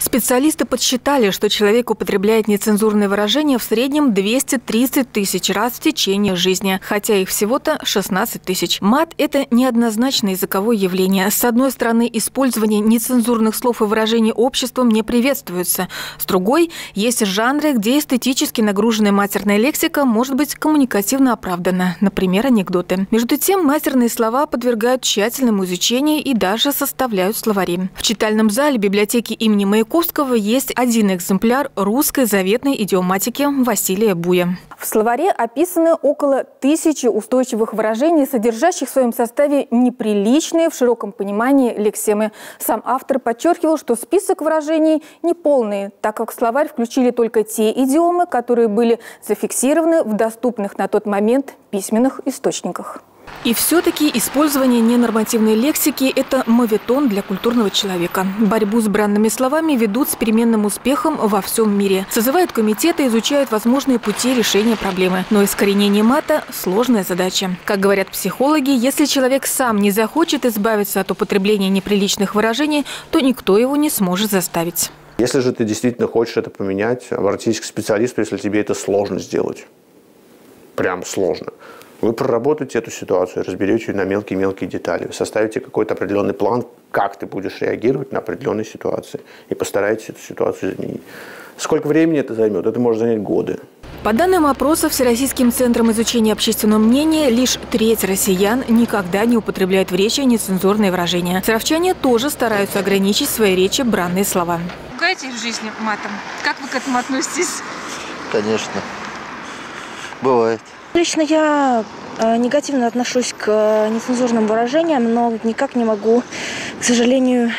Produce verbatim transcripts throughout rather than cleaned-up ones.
Специалисты подсчитали, что человек употребляет нецензурные выражения в среднем двести тридцать тысяч раз в течение жизни, хотя их всего-то шестнадцать тысяч. Мат – это неоднозначное языковое явление. С одной стороны, использование нецензурных слов и выражений обществом не приветствуется. С другой, есть жанры, где эстетически нагруженная матерная лексика может быть коммуникативно оправдана, например, анекдоты. Между тем, матерные слова подвергают тщательному изучению и даже составляют словари. В читальном зале библиотеки имени Маяковского есть один экземпляр русской заветной идиоматики Василия Буя. В словаре описаны около тысячи устойчивых выражений, содержащих в своем составе неприличные в широком понимании лексемы. Сам автор подчеркивал, что список выражений неполный, так как в словарь включили только те идиомы, которые были зафиксированы в доступных на тот момент письменных источниках. И все-таки использование ненормативной лексики – это моветон для культурного человека. Борьбу с бранными словами ведут с переменным успехом во всем мире. Созывают комитеты, изучают возможные пути решения проблемы. Но искоренение мата – сложная задача. Как говорят психологи, если человек сам не захочет избавиться от употребления неприличных выражений, то никто его не сможет заставить. Если же ты действительно хочешь это поменять, обратись к специалисту, если тебе это сложно сделать. Прям сложно. Вы проработаете эту ситуацию, разберете ее на мелкие-мелкие детали. Вы составите какой-то определенный план, как ты будешь реагировать на определенные ситуации. И постараетесь эту ситуацию изменить. Сколько времени это займет? Это может занять годы. По данным опроса Всероссийским центром изучения общественного мнения, лишь треть россиян никогда не употребляет в речи нецензурные выражения. Саровчане тоже стараются ограничить в своей речи бранные слова. Пугаетесь в жизни матом? Как вы к этому относитесь? Конечно. Бывает. Лично я э, негативно отношусь к нецензурным выражениям, но никак не могу, к сожалению,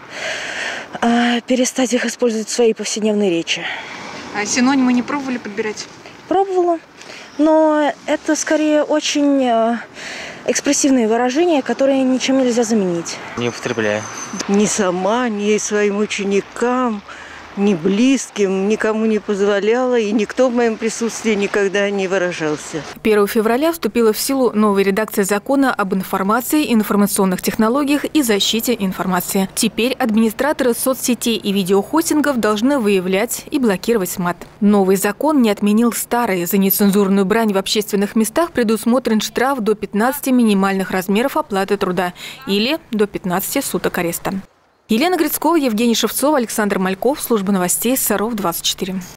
э, перестать их использовать в своей повседневной речи. А синонимы не пробовали подбирать? Пробовала, но это скорее очень э, экспрессивные выражения, которые ничем нельзя заменить. Не употребляю. Ни сама, ни своим ученикам, ни близким, никому не позволяла, и никто в моем присутствии никогда не выражался. первого февраля вступила в силу новая редакция закона об информации, информационных технологиях и защите информации. Теперь администраторы соцсетей и видеохостингов должны выявлять и блокировать мат. Новый закон не отменил старый. За нецензурную брань в общественных местах предусмотрен штраф до пятнадцати минимальных размеров оплаты труда или до пятнадцати суток ареста. Елена Грицкова, Евгений Шевцов, Александр Мальков. Служба новостей Саров двадцать четыре.